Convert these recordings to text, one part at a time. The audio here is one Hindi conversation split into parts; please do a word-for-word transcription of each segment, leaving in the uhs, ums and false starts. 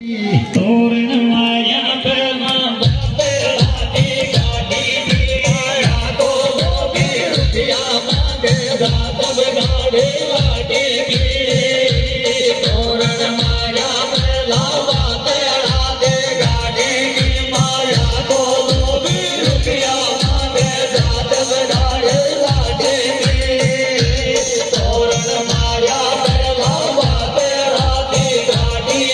तोरण माया बेला गाड़ी माया तो भी रुपया मांगे गादम गाड़ी गाड़ी की तोरण माया बेला तेरा दे गाड़ी माया तो भी रुपया मांगे गादम गाड़ी गाड़ी की तोरण माया बेला तेरा दे गाड़ी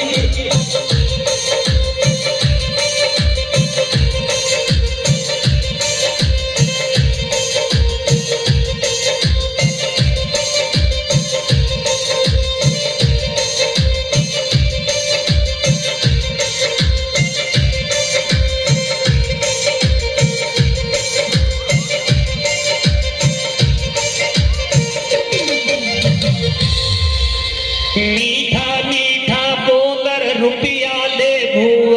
मीठा मीठा बोलर रुपया ले भू